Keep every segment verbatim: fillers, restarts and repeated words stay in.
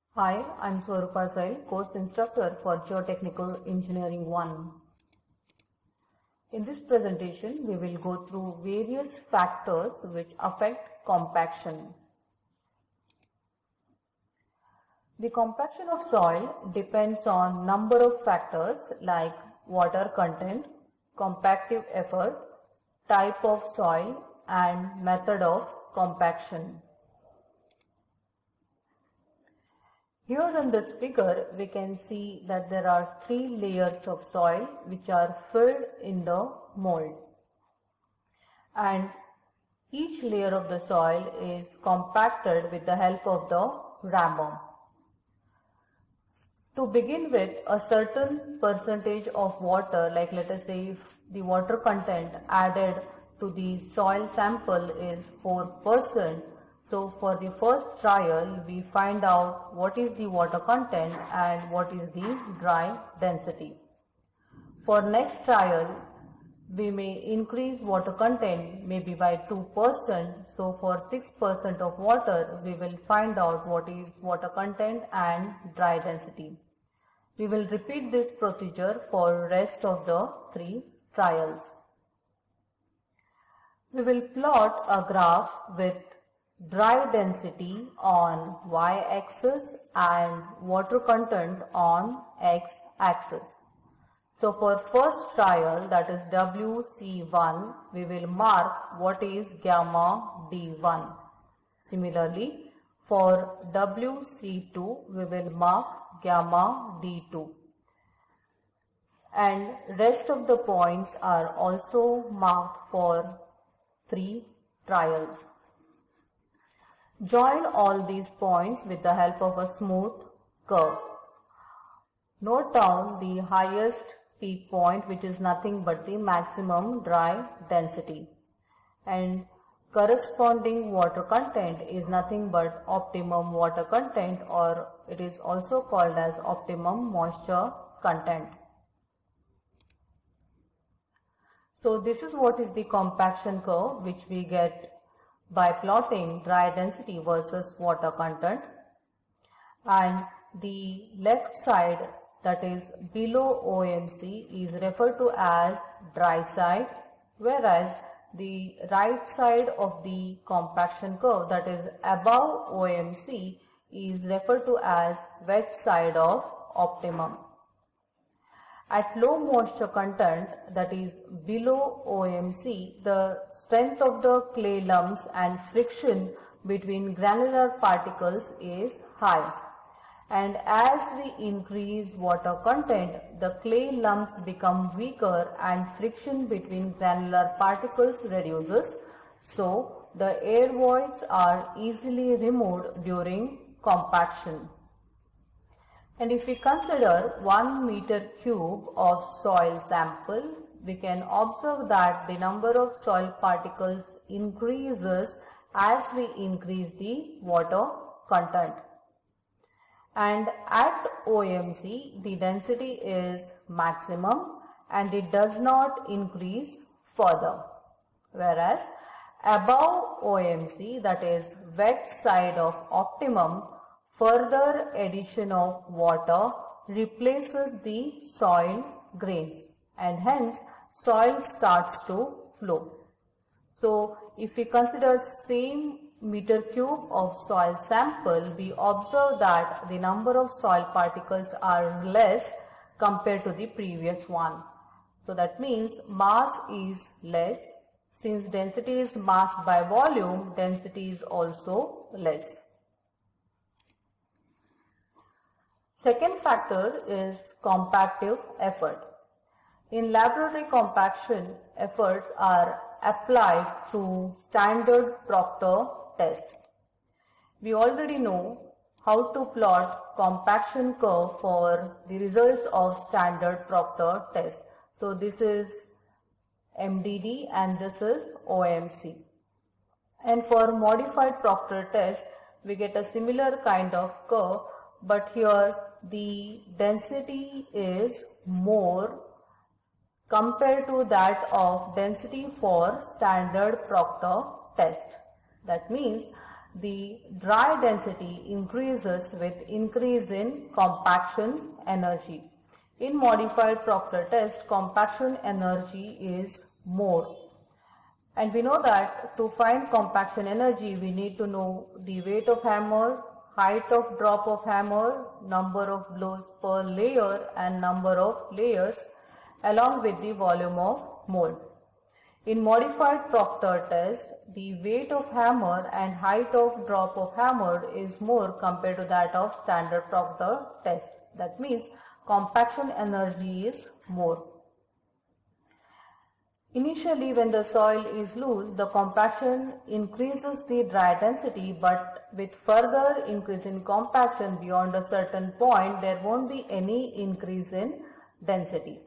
Hi, I'm Swarupa Sail, course instructor for Geotechnical Engineering one. In this presentation, we will go through various factors which affect compaction. The compaction of soil depends on number of factors like water content, compactive effort, type of soil, and method of compaction. Here in this figure, we can see that there are three layers of soil which are filled in the mold. And each layer of the soil is compacted with the help of the rammer. To begin with, a certain percentage of water, like let us say if the water content added to the soil sample is four percent, so for the first trial, we find out what is the water content and what is the dry density. For next trial, we may increase water content maybe by two percent. So for six percent of water, we will find out what is water content and dry density. We will repeat this procedure for rest of the three trials. We will plot a graph with dry density on y-axis and water content on x-axis. So for first trial, that is W C one, we will mark what is gamma D one. Similarly, for W C two, we will mark gamma D two. And rest of the points are also marked for three trials. Join all these points with the help of a smooth curve. Note down the highest peak point, which is nothing but the maximum dry density, and corresponding water content is nothing but optimum water content, or it is also called as optimum moisture content. So this is what is the compaction curve which we get by plotting dry density versus water content, and the left side, that is below O M C, is referred to as dry side, whereas the right side of the compaction curve, that is above O M C, is referred to as wet side of optimum. At low moisture content, that is below O M C, the strength of the clay lumps and friction between granular particles is high. And as we increase water content, the clay lumps become weaker and friction between granular particles reduces. So the air voids are easily removed during compaction. And if we consider one meter cube of soil sample, we can observe that the number of soil particles increases as we increase the water content. And at O M C, the density is maximum and it does not increase further. Whereas above O M C, that is wet side of optimum, further addition of water replaces the soil grains and hence soil starts to flow. So if we consider same meter cube of soil sample, we observe that the number of soil particles are less compared to the previous one. So that means mass is less. Since density is mass by volume, density is also less. Second factor is compactive effort. In laboratory compaction, efforts are applied through standard Proctor test. We already know how to plot compaction curve for the results of standard Proctor test. So this is M D D and this is O M C. And for modified Proctor test, we get a similar kind of curve, but here the density is more compared to that of density for standard Proctor test. That means the dry density increases with increase in compaction energy. In modified Proctor test, compaction energy is more. And we know that to find compaction energy, we need to know the weight of hammer, height of drop of hammer, number of blows per layer and number of layers, along with the volume of mold. In modified Proctor test, the weight of hammer and height of drop of hammer is more compared to that of standard Proctor test. That means compaction energy is more. Initially, when the soil is loose, the compaction increases the dry density, but with further increase in compaction beyond a certain point, there won't be any increase in density.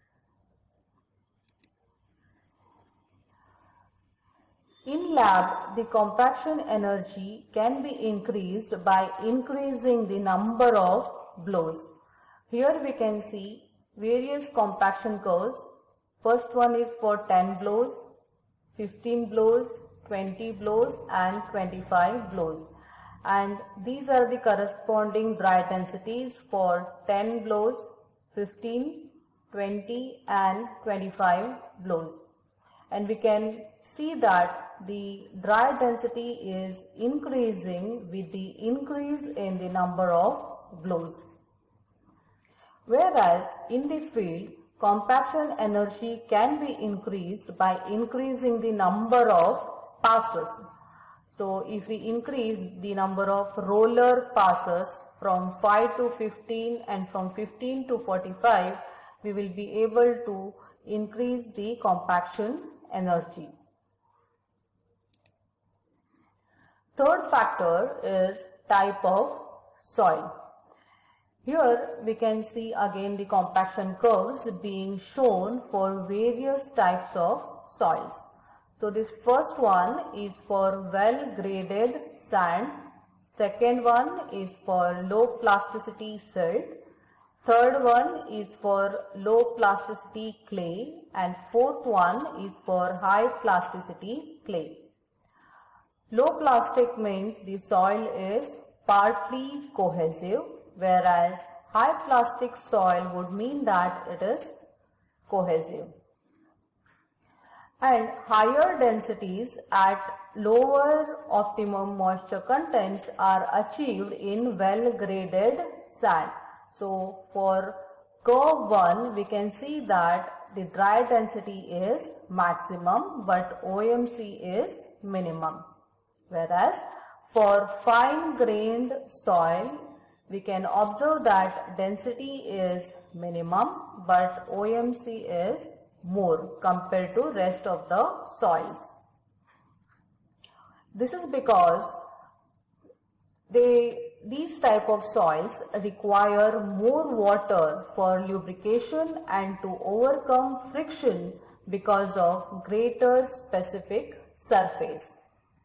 In lab, the compaction energy can be increased by increasing the number of blows. Here we can see various compaction curves. First one is for ten blows, fifteen blows, twenty blows and twenty-five blows. And these are the corresponding dry densities for ten blows, fifteen, twenty and twenty-five blows. And we can see that the dry density is increasing with the increase in the number of blows. Whereas in the field, compaction energy can be increased by increasing the number of passes. So if we increase the number of roller passes from five to fifteen and from fifteen to forty-five, we will be able to increase the compaction energy. Third factor is type of soil. Here we can see again the compaction curves being shown for various types of soils. So this first one is for well graded sand, second one is for low plasticity silt, third one is for low plasticity clay and fourth one is for high plasticity clay. Low plastic means the soil is partly cohesive, whereas high plastic soil would mean that it is cohesive. And higher densities at lower optimum moisture contents are achieved in well graded sand. So for curve one, we can see that the dry density is maximum but O M C is minimum. Whereas for fine grained soil, we can observe that density is minimum but O M C is more compared to rest of the soils. This is because they, these type of soils require more water for lubrication and to overcome friction because of greater specific surface.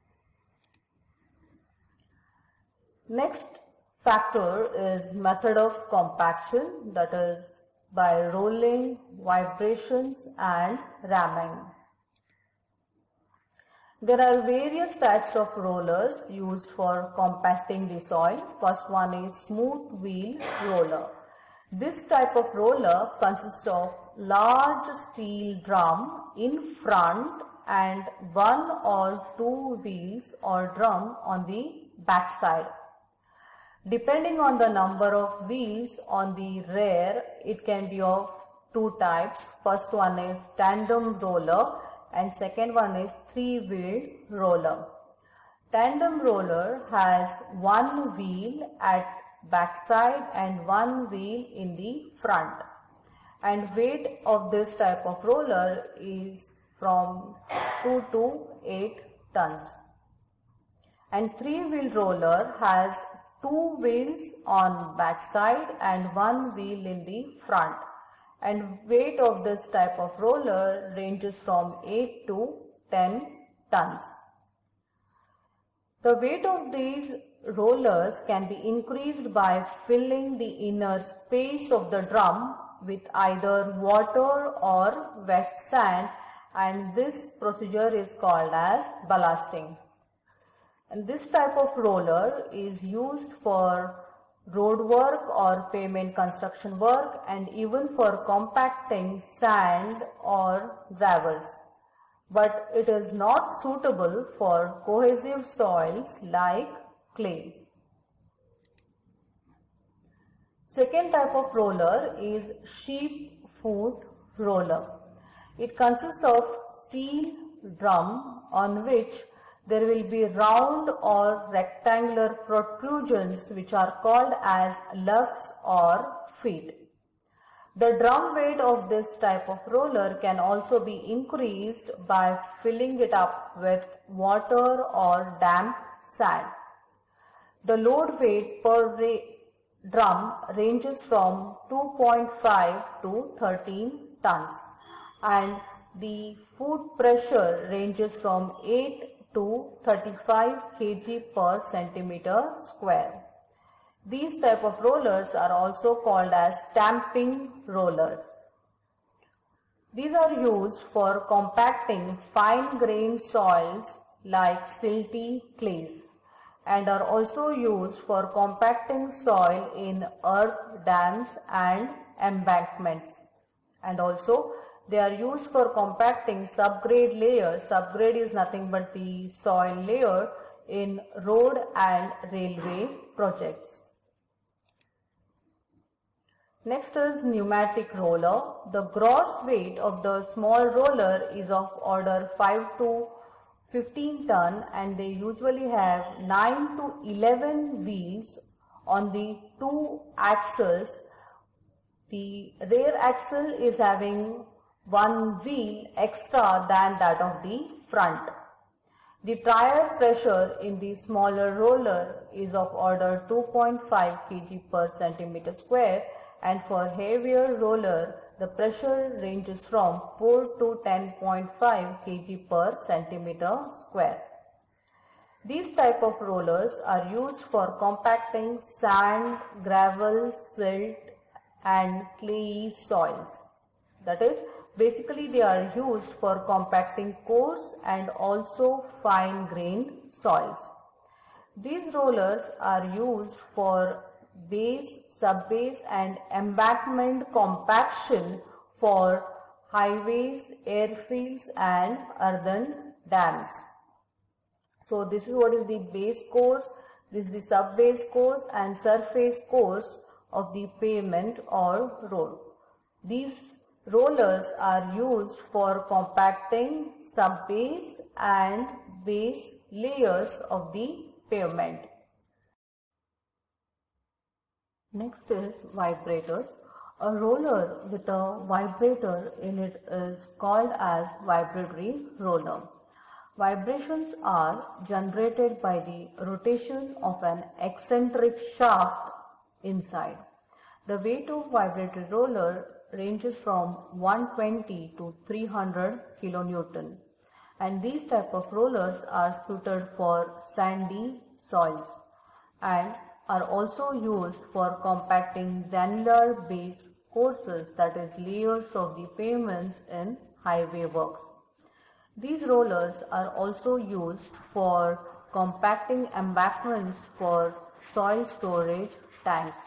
Next factor is method of compaction, that is by rolling, vibrations and ramming. There are various types of rollers used for compacting the soil. First one is smooth wheel roller. This type of roller consists of large steel drum in front and one or two wheels or drum on the back side. Depending on the number of wheels on the rear, it can be of two types. First one is tandem roller and second one is three-wheeled roller. Tandem roller has one wheel at backside and one wheel in the front. And weight of this type of roller is from two to eight tons. And three-wheeled roller has two wheels on backside and one wheel in the front, and weight of this type of roller ranges from eight to ten tons. The weight of these rollers can be increased by filling the inner space of the drum with either water or wet sand, and this procedure is called as ballasting. And this type of roller is used for road work or pavement construction work, and even for compacting sand or gravels. But it is not suitable for cohesive soils like clay. Second type of roller is sheep foot roller. It consists of steel drum on which there will be round or rectangular protrusions which are called as lugs or feet. The drum weight of this type of roller can also be increased by filling it up with water or damp sand. The load weight per drum ranges from two point five to thirteen tons, and the foot pressure ranges from eight to thirty-five kilograms per centimeter square. These type of rollers are also called as stamping rollers. These are used for compacting fine-grained soils like silty clays, and are also used for compacting soil in earth dams and embankments. And also they are used for compacting subgrade layers. Subgrade is nothing but the soil layer in road and railway projects. Next is pneumatic roller. The gross weight of the small roller is of order five to fifteen ton, and they usually have nine to eleven wheels on the two axles. The rear axle is having one wheel extra than that of the front. The tire pressure in the smaller roller is of order two point five kilograms per centimeter square, and for heavier roller the pressure ranges from four to ten point five kilograms per centimeter square. These type of rollers are used for compacting sand, gravel, silt and clayey soils. That is, basically they are used for compacting coarse and also fine-grained soils. These rollers are used for base, subbase and embankment compaction for highways, airfields and earthen dams. So this is what is the base course, this is the sub-base course and surface course of the pavement or road. These rollers are used for compacting sub-base and base layers of the pavement. Next is vibrators. A roller with a vibrator in it is called as vibratory roller. Vibrations are generated by the rotation of an eccentric shaft inside. The weight of vibratory roller ranges from one hundred twenty to three hundred kilonewton, and these type of rollers are suited for sandy soils and are also used for compacting granular base courses, that is layers of the pavements in highway works. These rollers are also used for compacting embankments for soil storage tanks.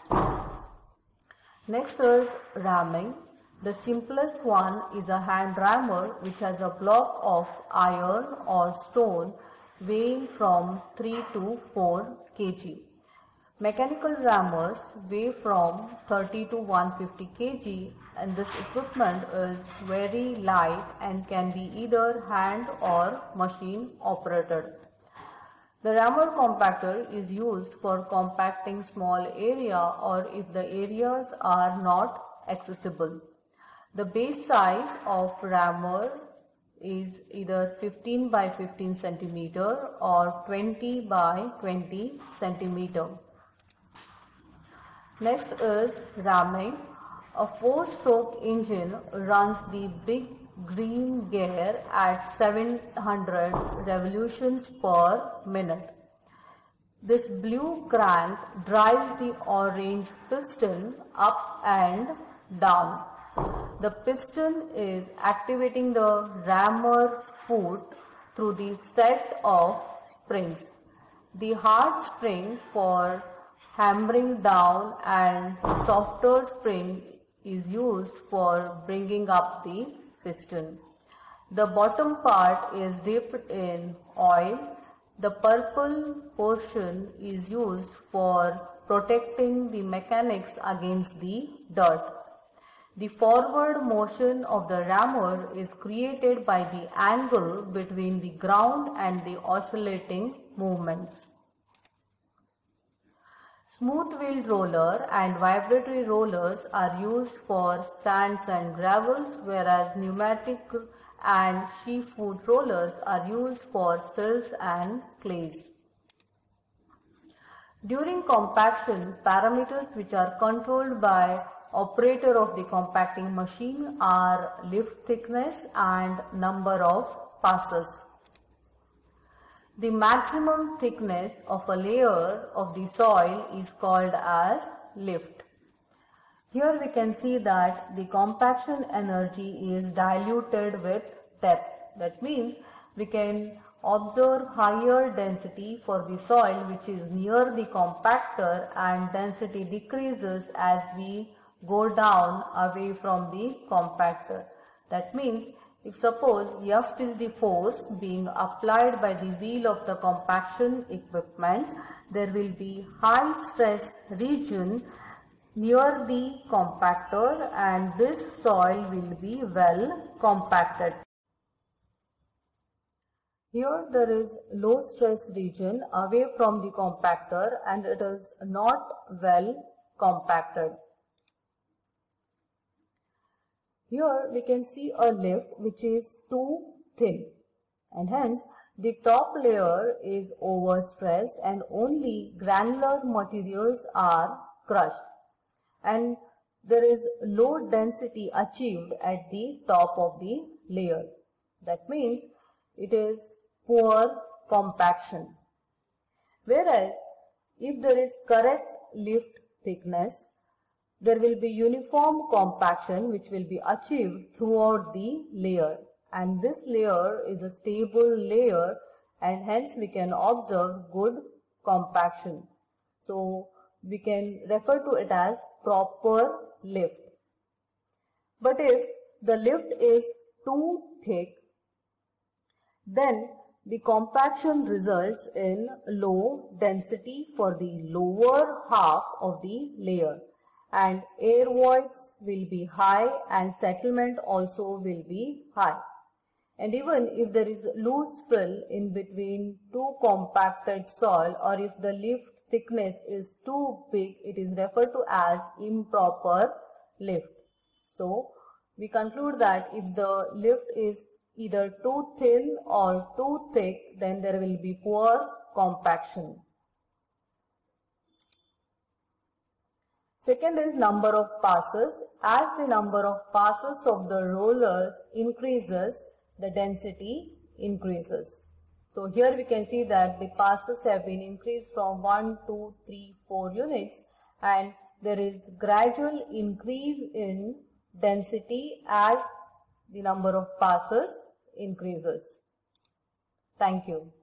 Next is ramming. The simplest one is a hand rammer which has a block of iron or stone weighing from three to four kilograms. Mechanical rammers weigh from thirty to one hundred fifty kilograms, and this equipment is very light and can be either hand or machine operated. The rammer compactor is used for compacting small area or if the areas are not accessible. The base size of rammer is either fifteen by fifteen centimeter or twenty by twenty centimeter. Next is ramming. A four-stroke engine runs the big green gear at seven hundred revolutions per minute. This blue crank drives the orange piston up and down. The piston is activating the rammer foot through the set of springs. the hard spring for hammering down and softer spring is used for bringing up the piston. The bottom part is dipped in oil. The purple portion is used for protecting the mechanics against the dirt. The forward motion of the rammer is created by the angle between the ground and the oscillating movements. Smooth wheeled roller and vibratory rollers are used for sands and gravels, whereas pneumatic and sheaf wood rollers are used for silts and clays. During compaction, parameters which are controlled by operator of the compacting machine are lift thickness and number of passes. The maximum thickness of a layer of the soil is called as lift. Here we can see that the compaction energy is diluted with depth. That means we can observe higher density for the soil which is near the compactor, and density decreases as we go down away from the compactor. That means if suppose F is the force being applied by the wheel of the compaction equipment, there will be high stress region near the compactor and this soil will be well compacted. Here there is low stress region away from the compactor and it is not well compacted. Here we can see a lift which is too thin and hence the top layer is overstressed and only granular materials are crushed, and there is low density achieved at the top of the layer. That means it is poor compaction. Whereas if there is correct lift thickness, there will be uniform compaction which will be achieved throughout the layer, and this layer is a stable layer and hence we can observe good compaction. So we can refer to it as proper lift. But if the lift is too thick, then the compaction results in low density for the lower half of the layer, and air voids will be high and settlement also will be high. And even if there is loose fill in between two compacted soil, or if the lift thickness is too big, it is referred to as improper lift. So we conclude that if the lift is either too thin or too thick, then there will be poor compaction. Second is number of passes. As the number of passes of the rollers increases, the density increases. So here we can see that the passes have been increased from one, two, three, four units, and there is gradual increase in density as the number of passes increases. Thank you.